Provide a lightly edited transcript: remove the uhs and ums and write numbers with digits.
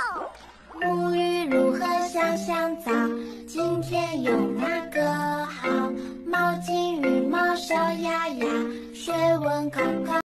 沐浴如何香香皂？今天用哪个好？毛巾、羽毛、小鸭鸭，学问考考。